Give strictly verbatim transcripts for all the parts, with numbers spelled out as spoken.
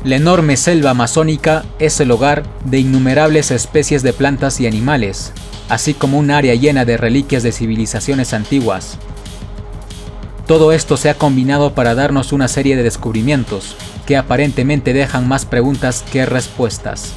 La enorme selva amazónica es el hogar de innumerables especies de plantas y animales, así como un área llena de reliquias de civilizaciones antiguas. Todo esto se ha combinado para darnos una serie de descubrimientos que aparentemente dejan más preguntas que respuestas.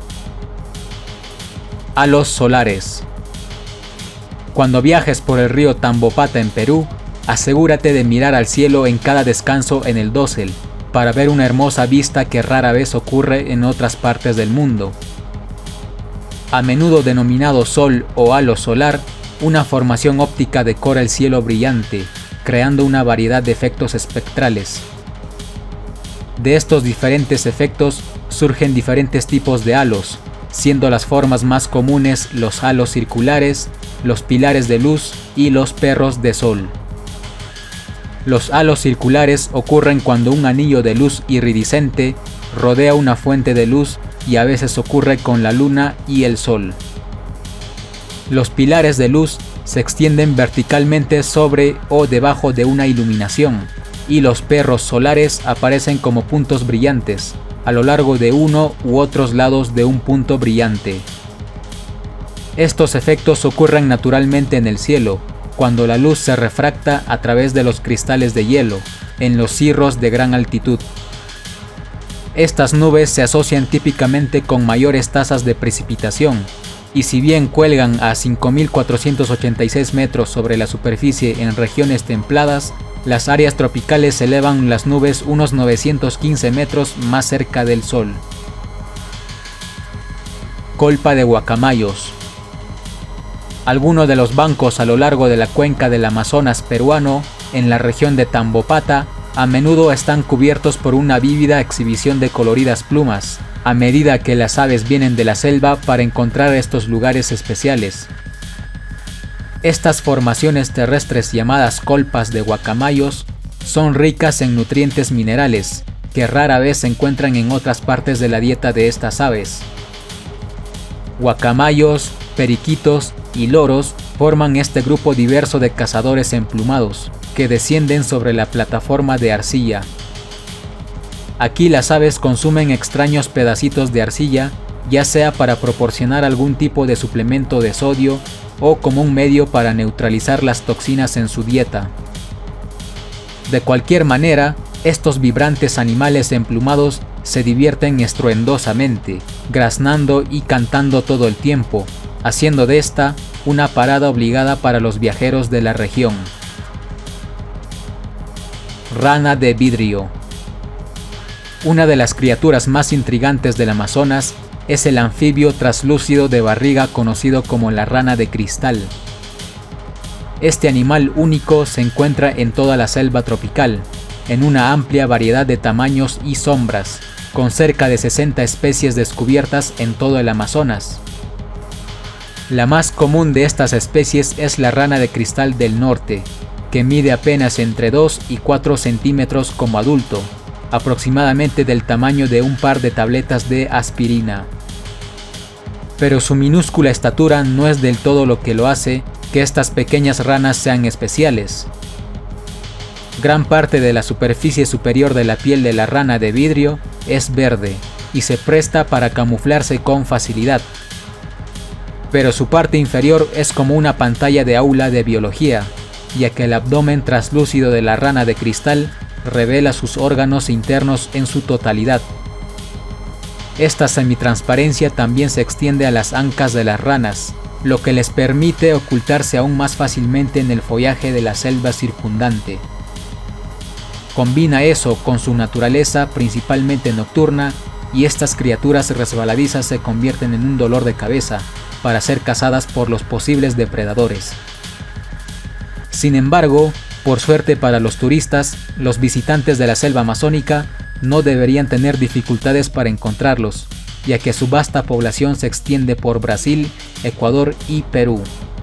Halos solares. Cuando viajes por el río Tambopata en Perú, asegúrate de mirar al cielo en cada descanso en el dosel para ver una hermosa vista que rara vez ocurre en otras partes del mundo. A menudo denominado sol o halo solar, una formación óptica decora el cielo brillante, creando una variedad de efectos espectrales. De estos diferentes efectos surgen diferentes tipos de halos, siendo las formas más comunes los halos circulares, los pilares de luz y los perros de sol. Los halos circulares ocurren cuando un anillo de luz iridiscente rodea una fuente de luz y a veces ocurre con la luna y el sol. Los pilares de luz se extienden verticalmente sobre o debajo de una iluminación, y los perros solares aparecen como puntos brillantes a lo largo de uno u otros lados de un punto brillante. Estos efectos ocurren naturalmente en el cielo, cuando la luz se refracta a través de los cristales de hielo, en los cirros de gran altitud. Estas nubes se asocian típicamente con mayores tasas de precipitación, y si bien cuelgan a cinco mil cuatrocientos ochenta y seis metros sobre la superficie en regiones templadas, las áreas tropicales elevan las nubes unos novecientos quince metros más cerca del sol. Colpa de guacamayos. Algunos de los bancos a lo largo de la cuenca del Amazonas peruano, en la región de Tambopata, a menudo están cubiertos por una vívida exhibición de coloridas plumas, a medida que las aves vienen de la selva para encontrar estos lugares especiales. Estas formaciones terrestres llamadas colpas de guacamayos son ricas en nutrientes minerales, que rara vez se encuentran en otras partes de la dieta de estas aves. Guacamayos, periquitos y loros forman este grupo diverso de cazadores emplumados, que descienden sobre la plataforma de arcilla. Aquí las aves consumen extraños pedacitos de arcilla, ya sea para proporcionar algún tipo de suplemento de sodio o como un medio para neutralizar las toxinas en su dieta. De cualquier manera, estos vibrantes animales emplumados se divierten estruendosamente, graznando y cantando todo el tiempo, haciendo de esta una parada obligada para los viajeros de la región. Rana de vidrio. Una de las criaturas más intrigantes del Amazonas es el anfibio traslúcido de barriga conocido como la rana de cristal. Este animal único se encuentra en toda la selva tropical, en una amplia variedad de tamaños y sombras, con cerca de sesenta especies descubiertas en todo el Amazonas. La más común de estas especies es la rana de cristal del norte, que mide apenas entre dos y cuatro centímetros como adulto, aproximadamente del tamaño de un par de tabletas de aspirina. Pero su minúscula estatura no es del todo lo que lo hace que estas pequeñas ranas sean especiales. Gran parte de la superficie superior de la piel de la rana de vidrio es verde y se presta para camuflarse con facilidad. Pero su parte inferior es como una pantalla de aula de biología, ya que el abdomen translúcido de la rana de cristal revela sus órganos internos en su totalidad. Esta semitransparencia también se extiende a las ancas de las ranas, lo que les permite ocultarse aún más fácilmente en el follaje de la selva circundante. Combina eso con su naturaleza principalmente nocturna, y estas criaturas resbaladizas se convierten en un dolor de cabeza para ser cazadas por los posibles depredadores. Sin embargo, por suerte para los turistas, los visitantes de la selva amazónica no deberían tener dificultades para encontrarlos, ya que su vasta población se extiende por Brasil, Ecuador y Perú.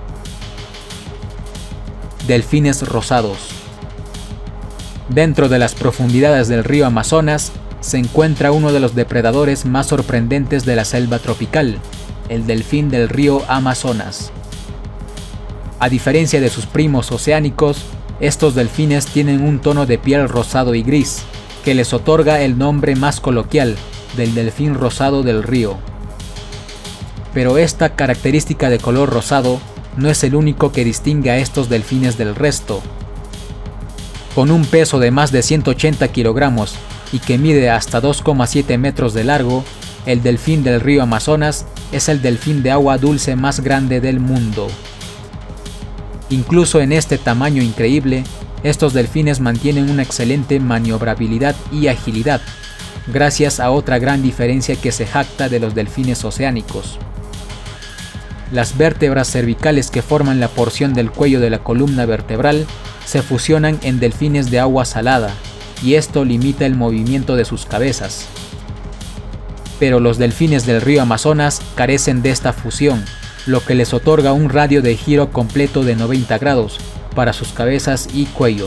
Delfines rosados. Dentro de las profundidades del río Amazonas se encuentra uno de los depredadores más sorprendentes de la selva tropical, el delfín del río Amazonas. A diferencia de sus primos oceánicos, estos delfines tienen un tono de piel rosado y gris, que les otorga el nombre más coloquial del delfín rosado del río. Pero esta característica de color rosado no es el único que distingue a estos delfines del resto. Con un peso de más de ciento ochenta kilogramos y que mide hasta dos coma siete metros de largo, el delfín del río Amazonas es el delfín de agua dulce más grande del mundo. Incluso en este tamaño increíble, estos delfines mantienen una excelente maniobrabilidad y agilidad, gracias a otra gran diferencia que se jacta de los delfines oceánicos. Las vértebras cervicales que forman la porción del cuello de la columna vertebral se fusionan en delfines de agua salada, y esto limita el movimiento de sus cabezas. Pero los delfines del río Amazonas carecen de esta fusión, lo que les otorga un radio de giro completo de noventa grados para sus cabezas y cuellos.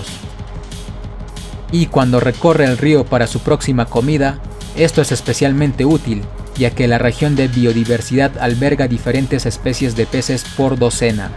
Y cuando recorre el río para su próxima comida, esto es especialmente útil, ya que la región de biodiversidad alberga diferentes especies de peces por docena.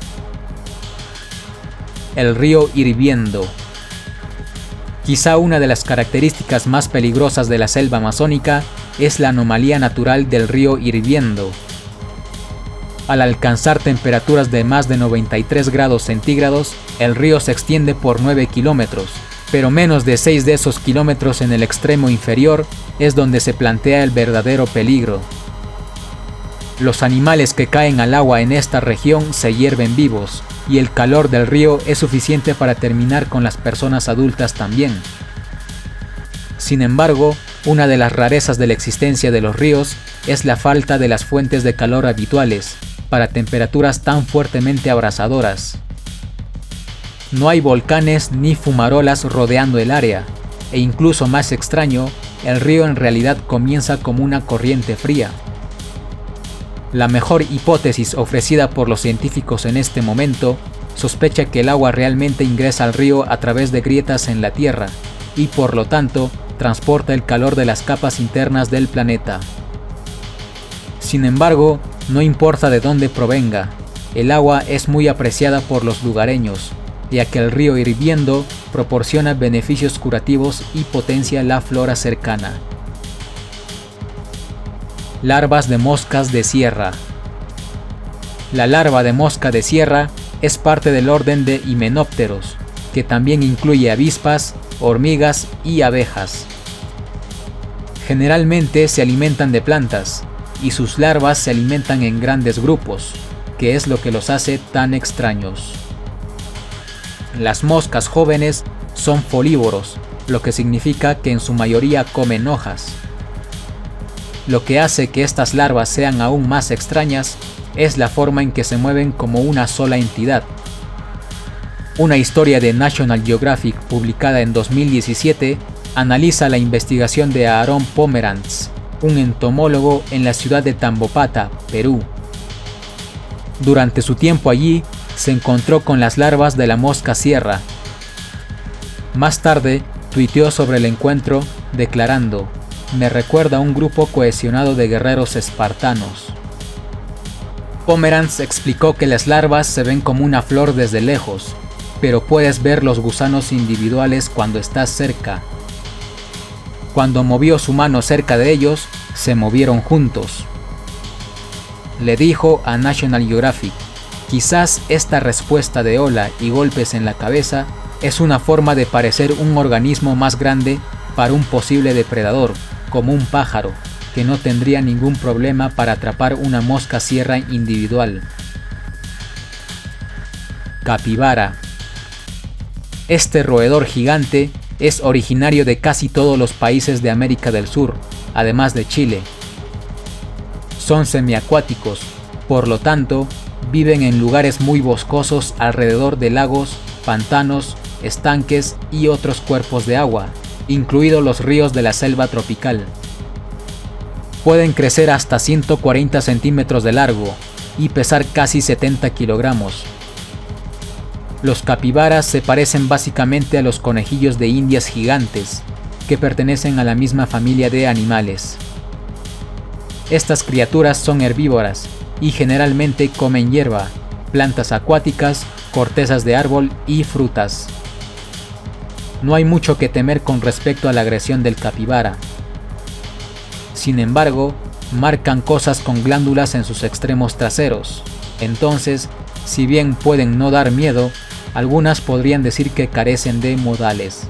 El río hirviendo. Quizá una de las características más peligrosas de la selva amazónica es la anomalía natural del río hirviendo. Al alcanzar temperaturas de más de noventa y tres grados centígrados, el río se extiende por nueve kilómetros, pero menos de seis de esos kilómetros en el extremo inferior es donde se plantea el verdadero peligro. Los animales que caen al agua en esta región se hierven vivos, y el calor del río es suficiente para terminar con las personas adultas también. Sin embargo, una de las rarezas de la existencia de los ríos es la falta de las fuentes de calor habituales para temperaturas tan fuertemente abrasadoras. No hay volcanes ni fumarolas rodeando el área, e incluso más extraño, el río en realidad comienza como una corriente fría. La mejor hipótesis ofrecida por los científicos en este momento sospecha que el agua realmente ingresa al río a través de grietas en la Tierra y por lo tanto transporta el calor de las capas internas del planeta. Sin embargo, no importa de dónde provenga, el agua es muy apreciada por los lugareños, ya que el río hirviendo proporciona beneficios curativos y potencia la flora cercana. Larvas de moscas de sierra. La larva de mosca de sierra es parte del orden de himenópteros, que también incluye avispas, hormigas y abejas. Generalmente se alimentan de plantas, y sus larvas se alimentan en grandes grupos, que es lo que los hace tan extraños. Las moscas jóvenes son folívoros, lo que significa que en su mayoría comen hojas. Lo que hace que estas larvas sean aún más extrañas es la forma en que se mueven como una sola entidad. Una historia de National Geographic publicada en dos mil diecisiete analiza la investigación de Aaron Pomerantz, un entomólogo en la ciudad de Tambopata, Perú. Durante su tiempo allí, se encontró con las larvas de la mosca sierra. Más tarde, tuiteó sobre el encuentro, declarando: "Me recuerda a un grupo cohesionado de guerreros espartanos". Pomerantz explicó que las larvas se ven como una flor desde lejos, pero puedes ver los gusanos individuales cuando estás cerca. Cuando movió su mano cerca de ellos, se movieron juntos. Le dijo a National Geographic: "Quizás esta respuesta de hola y golpes en la cabeza es una forma de parecer un organismo más grande para un posible depredador, como un pájaro, que no tendría ningún problema para atrapar una mosca sierra individual". Capibara. Este roedor gigante es originario de casi todos los países de América del Sur, además de Chile. Son semiacuáticos, por lo tanto, viven en lugares muy boscosos alrededor de lagos, pantanos, estanques y otros cuerpos de agua, incluidos los ríos de la selva tropical. Pueden crecer hasta ciento cuarenta centímetros de largo y pesar casi setenta kilogramos. Los capibaras se parecen básicamente a los conejillos de indias gigantes, que pertenecen a la misma familia de animales. Estas criaturas son herbívoras y generalmente comen hierba, plantas acuáticas, cortezas de árbol y frutas. No hay mucho que temer con respecto a la agresión del capibara. Sin embargo, marcan cosas con glándulas en sus extremos traseros. Entonces, si bien pueden no dar miedo, algunas podrían decir que carecen de modales.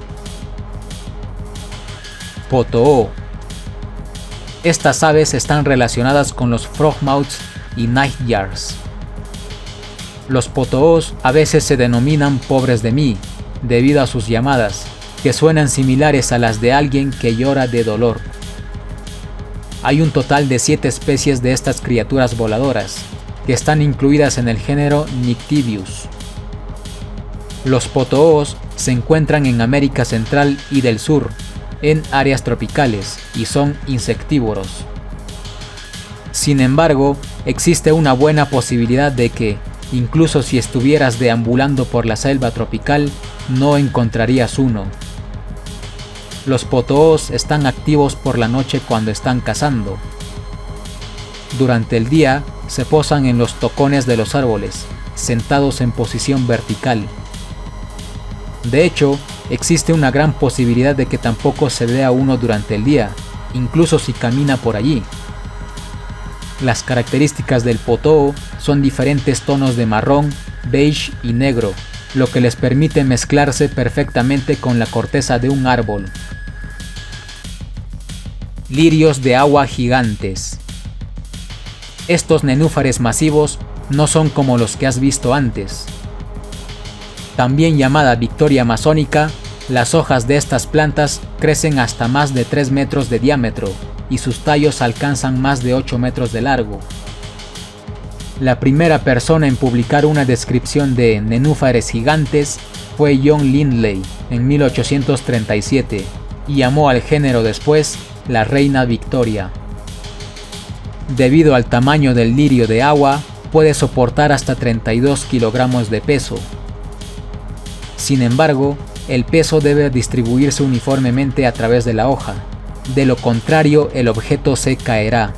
Potoo. Estas aves están relacionadas con los frogmouths y nightjars. Los potoos a veces se denominan pobres de mí, debido a sus llamadas, que suenan similares a las de alguien que llora de dolor. Hay un total de siete especies de estas criaturas voladoras, que están incluidas en el género Nyctidius. Los potoos se encuentran en América Central y del Sur, en áreas tropicales, y son insectívoros. Sin embargo, existe una buena posibilidad de que, incluso si estuvieras deambulando por la selva tropical, no encontrarías uno. Los potoos están activos por la noche cuando están cazando. Durante el día, se posan en los tocones de los árboles, sentados en posición vertical. De hecho, existe una gran posibilidad de que tampoco se vea uno durante el día, incluso si camina por allí. Las características del potoo son diferentes tonos de marrón, beige y negro, lo que les permite mezclarse perfectamente con la corteza de un árbol. Lirios de agua gigantes. Estos nenúfares masivos no son como los que has visto antes. También llamada victoria amazónica, las hojas de estas plantas crecen hasta más de tres metros de diámetro y sus tallos alcanzan más de ocho metros de largo. La primera persona en publicar una descripción de nenúfares gigantes fue John Lindley en mil ochocientos treinta y siete y llamó al género después la reina Victoria. Debido al tamaño del lirio de agua, puede soportar hasta treinta y dos kilogramos de peso. Sin embargo, el peso debe distribuirse uniformemente a través de la hoja, de lo contrario el objeto se caerá.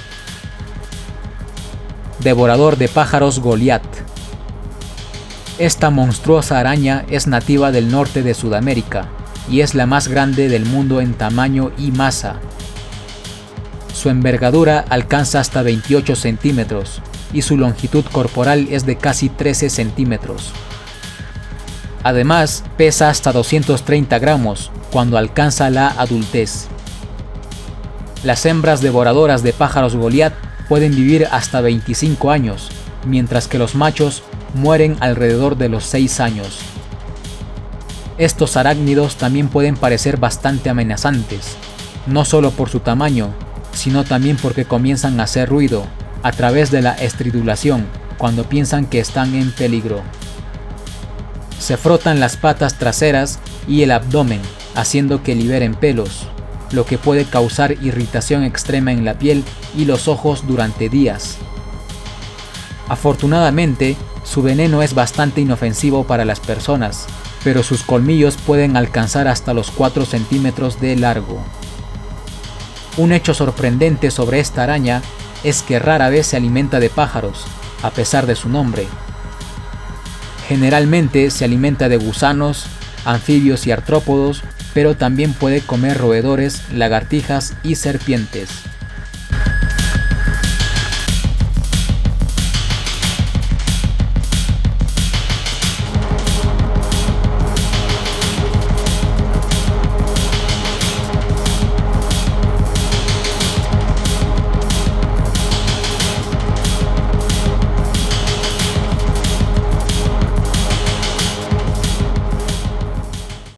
Devorador de pájaros Goliat. Esta monstruosa araña es nativa del norte de Sudamérica y es la más grande del mundo en tamaño y masa. Su envergadura alcanza hasta veintiocho centímetros y su longitud corporal es de casi trece centímetros. Además, pesa hasta doscientos treinta gramos cuando alcanza la adultez. Las hembras devoradoras de pájaros Goliat pueden vivir hasta veinticinco años, mientras que los machos mueren alrededor de los seis años. Estos arácnidos también pueden parecer bastante amenazantes, no solo por su tamaño, sino también porque comienzan a hacer ruido a través de la estridulación cuando piensan que están en peligro. Se frotan las patas traseras y el abdomen, haciendo que liberen pelos, lo que puede causar irritación extrema en la piel y los ojos durante días. Afortunadamente, su veneno es bastante inofensivo para las personas, pero sus colmillos pueden alcanzar hasta los cuatro centímetros de largo. Un hecho sorprendente sobre esta araña es que rara vez se alimenta de pájaros, a pesar de su nombre. Generalmente se alimenta de gusanos, anfibios y artrópodos, pero también puede comer roedores, lagartijas y serpientes.